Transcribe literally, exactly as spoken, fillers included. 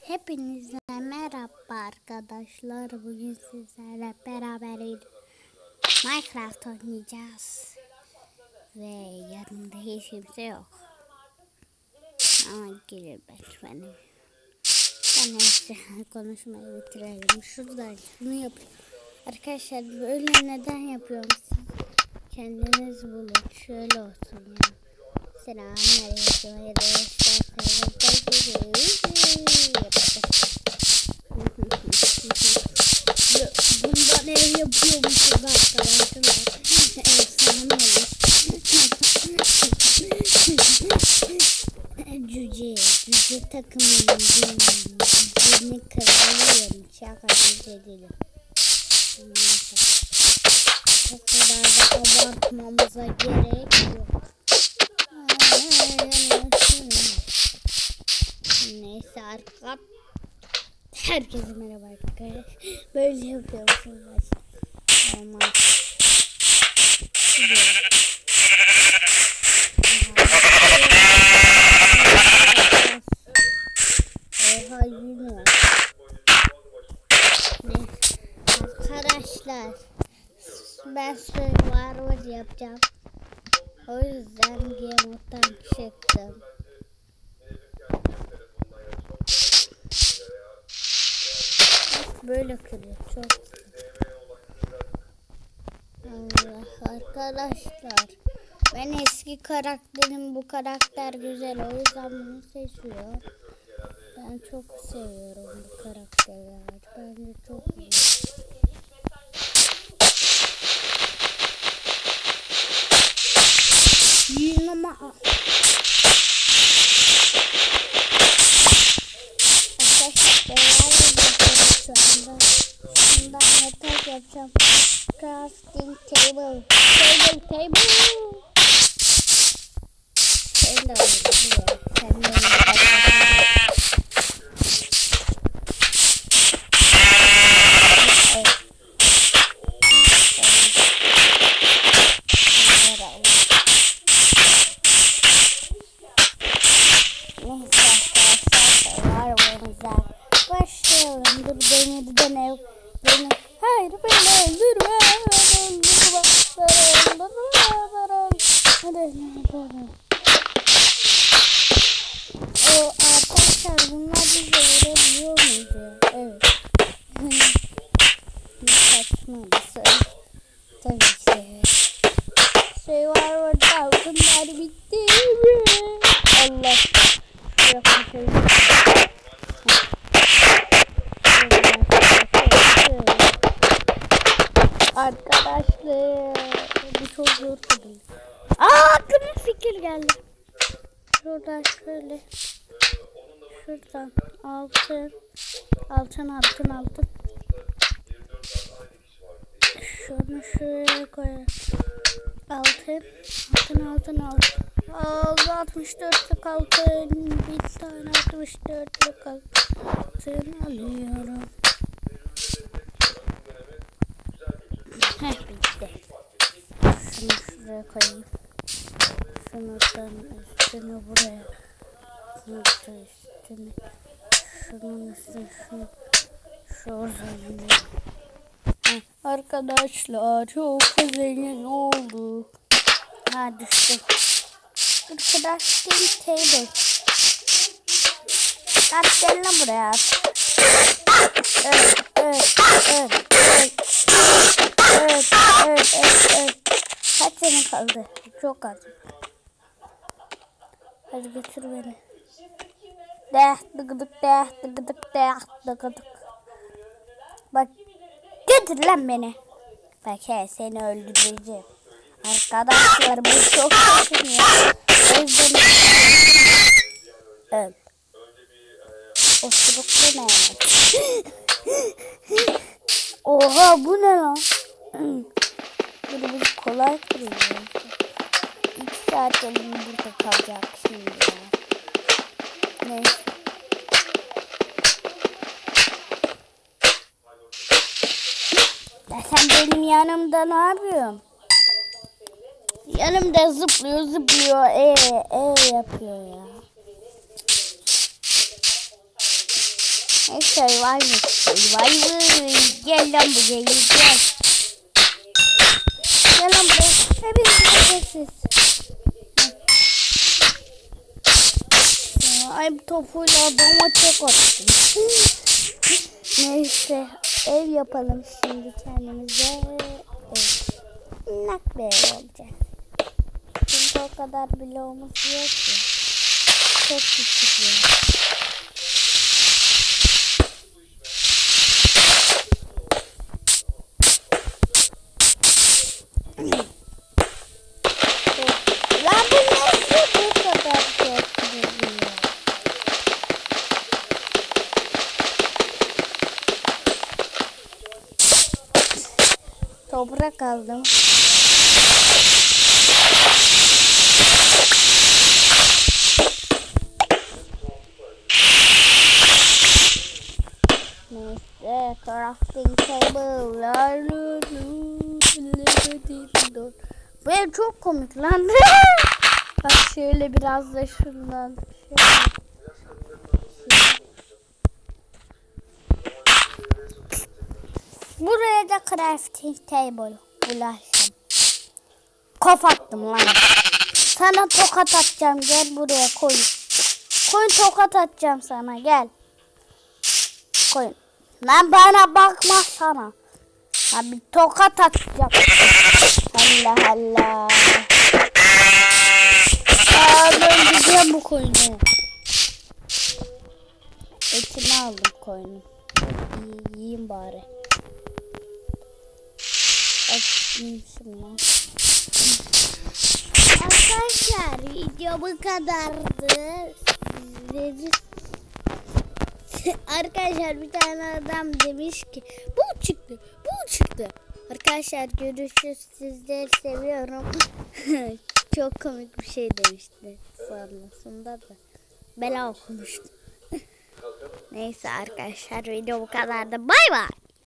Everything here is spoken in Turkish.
Hepinize merhaba arkadaşlar. Bugün sizlerle beraber Minecraft oynayacağız. Ve yanımda hiç kimse yok. Ama gelir benim. Ben neyse konuşmayı bitirelim. Şuradan şunu yapayım. Arkadaşlar böyle neden yapıyorum siz? Kendiniz bulun. Şöyle olsun ya. Selamünaleyküm arkadaşlar. Bundan ev yapıyormuşuz arkadaşlar. Efsane olur. Cüce, cüce takımının birini kırılıyorum. Şaka cüce değilim. O kadar da abartmamıza gerek yok. Neyse arkadaşlar. Herkese merhaba arkadaşlar. Böyle yapıyorsunuz. Olmaz. Oha yine. Arkadaşlar. Ben Survivor yapacağım. O yüzden Game Mode'dan çıktım. Böyle kırıyor çok. Allah arkadaşlar. Ben eski karakterim, bu karakter güzel, o yüzden bunu seçiyorum. Ben çok seviyorum bu karakteri. Bence çok güzel. Yinama. Arkadaşlar şu anda bundan yatak yapacağım. Crafting table. Table table. Sen de olur. Sen de olur. Başlayalım. Dur beni de dene. Beni. Hayır beni öldürme. Öldürme. Öldürme. O arkadaşlar bunlar bize vurabiliyor muydu? Evet. Ne saçmalısı. Tabii ki evet. Şey var orada altınlar bitti mi? Allah. Yapın arkadaşlar bu çok zor değil. Aa aklıma fikir geldi. Şuradan şöyle. Şuradan altın. Altın altın altın. Şunu şuraya koyalım. Altın. Altın altın altın. Aldı altmış dörtlük altın. Bir tane altmış dörtlük altın alıyorum. Heh bitti. Şunu şuraya koyayım. Şundan üstünü buraya. Şunu da üstünü. Şunun üstünü şunu. Şuraya. Arkadaşlar çok zengin olduk. Ha düştüm. Crafting table. Gel lan buraya. Evet evet evet evet. Evet, evet, evet, evet. Kaç tane kaldı? Çok az. Hadi götür beni. Deh, dıgıdık, deh, dıgıdık, deh, dıgıdık. Bak, götür lan beni. Bak he, seni öldüreceğim. Arkadaşlar bu çok kötü ya. O yüzden... Öl. Osuruklu ne? Oha bu ne lan? Böyle bir kolay kırıyor. İki saat elim burada kalacak şimdi ya. Neyse. Ya sen benim yanımda ne yapıyorsun? Yanımda zıplıyor zıplıyor. Ee, ee yapıyor ya. Neyse varmış. Vay vay. Gel lan buraya gel. Gel lan buraya. Hepiniz sessiz. Ay bu topuyla adama çok attım. Neyse ev yapalım şimdi kendimize. Ev. Nak bir ev olacak. Çünkü o kadar bloğumuz yok ki. Çok küçük bir. Lan bu nasıl bu kadar çok büyüyor? Toprak aldım. Neyse crafting table'lar. Bu ev çok komik lan. Bak şöyle biraz da şundan. Şöyle. Buraya da crafting table bulaşım. Kof attım lan. Sana tokat atacağım, gel buraya koy. Koy tokat atacağım sana, gel. Koy. Lan bana bakma sana. Ha bir tokat atacağım. Allah Allah. Aa ben gideceğim bu koyunu. Etini aldım koyunu. Yiyeyim bari. Açayım şimdi. Arkadaşlar video bu kadardı. Sizleri... Arkadaşlar bir tane adam demiş ki bu çıktı, bu çıktı. Arkadaşlar görüşürüz. Sizleri seviyorum. Çok komik bir şey demişti sonrasında da. Bela okumuştum. Neyse arkadaşlar video bu kadardı. Bay bay.